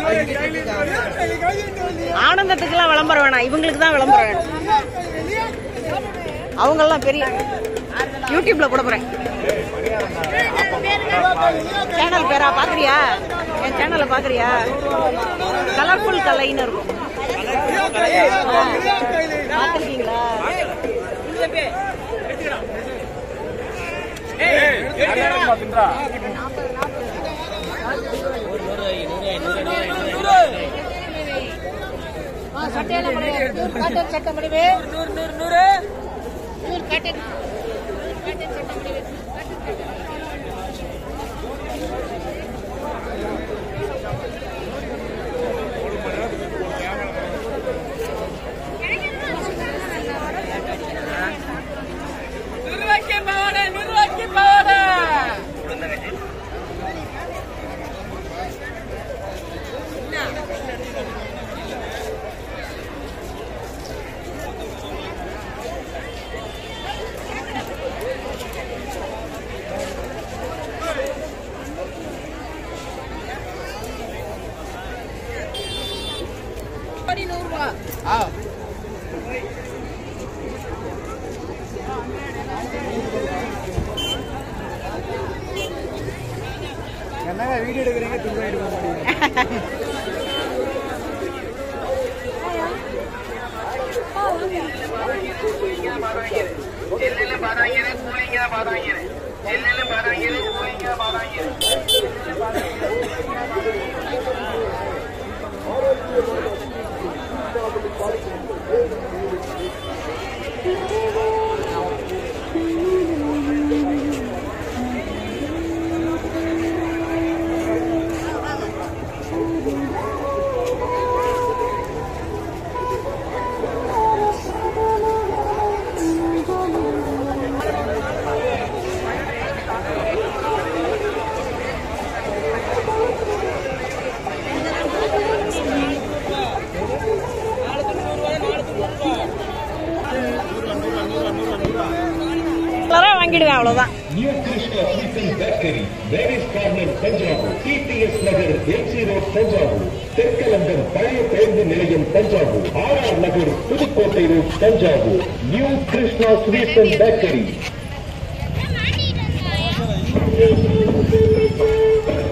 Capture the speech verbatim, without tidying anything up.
ஆனந்தத்துக்குலாம் விளம்பரம் வேணாம், இவங்களுக்கு தான் விளம்பரம் வேணும். அவங்கெல்லாம் பெரிய யூடியூப்ல போட போறேன். சேனல் பேரா பாக்குறியா? என் சேனலை பாக்குறியா? கலர்ஃபுல் கலைன்னு இருக்கும். பாத்துருக்கீங்களா? சட்ட முடிவு நூறு நூறு நூறு நூறு காட்டன் காட்டன் சட்ட முடிவு நிர்வாகி பாவட நிர்வாகி பாவட என்னங்க வீடியோ எடுக்கிறீங்க, துணி எடுக்க மாட்டீங்க. வாங்கிடுவேன், அவ்வளவுதான். New Krishna Sweets and Bakery, Mary's Corner, Tanjavur, T P S Nagar, M C Road, Tanjavur, தெற்கலந்தம் பழைய பேருந்து நிலையம் Thanjavur, R R Nagar, Pudukkottai road, Thanjavur. New Krishna Sweets and Bakery.